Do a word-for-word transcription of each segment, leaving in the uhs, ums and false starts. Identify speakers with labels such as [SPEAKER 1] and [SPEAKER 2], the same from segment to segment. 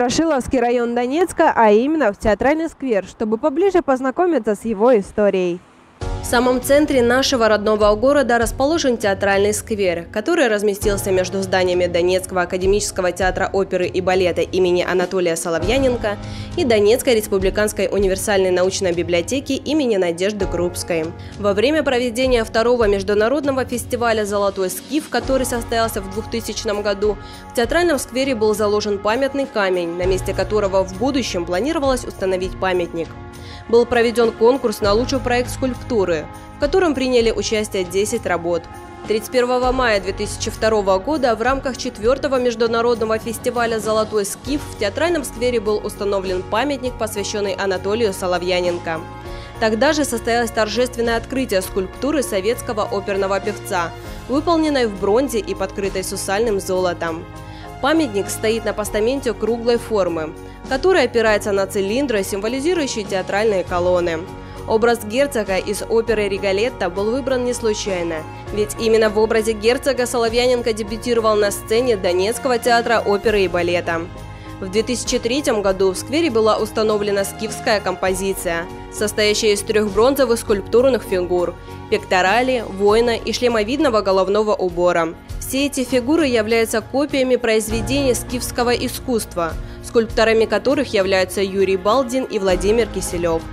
[SPEAKER 1] Ворошиловский район Донецка, а именно в Театральный сквер, чтобы поближе познакомиться с его историей.
[SPEAKER 2] В самом центре нашего родного города расположен Театральный сквер, который разместился между зданиями Донецкого академического театра оперы и балета имени Анатолия Соловьяненко и Донецкой республиканской универсальной научной библиотеки имени Надежды Крупской. Во время проведения второго международного фестиваля «Золотой скиф», который состоялся в двухтысячном году, в Театральном сквере был заложен памятный камень, на месте которого в будущем планировалось установить памятник. Был проведен конкурс на лучший проект скульптуры, в котором приняли участие десять работ. тридцать первого мая две тысячи второго года в рамках четвертого международного фестиваля «Золотой скиф» в Театральном сквере был установлен памятник, посвященный Анатолию Соловьяненко. Тогда же состоялось торжественное открытие скульптуры советского оперного певца, выполненной в бронзе и подкрытой сусальным золотом. Памятник стоит на постаменте круглой формы, который опирается на цилиндры, символизирующие театральные колонны. Образ герцога из оперы «Риголетто» был выбран не случайно, ведь именно в образе герцога Соловьяненко дебютировал на сцене Донецкого театра оперы и балета. В две тысячи третьем году в сквере была установлена скифская композиция, состоящая из трех бронзовых скульптурных фигур – пекторали, воина и шлемовидного головного убора. Все эти фигуры являются копиями произведений скифского искусства, скульпторами которых являются Юрий Балдин и Владимир Киселев.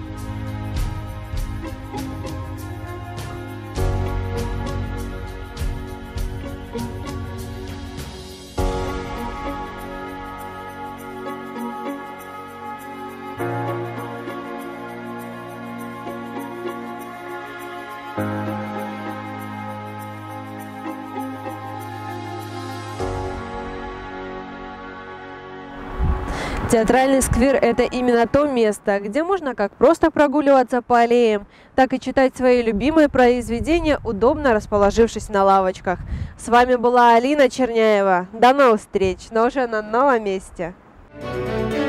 [SPEAKER 1] Театральный сквер – это именно то место, где можно как просто прогуливаться по аллеям, так и читать свои любимые произведения, удобно расположившись на лавочках. С вами была Алина Черняева. До новых встреч, но уже на новом месте.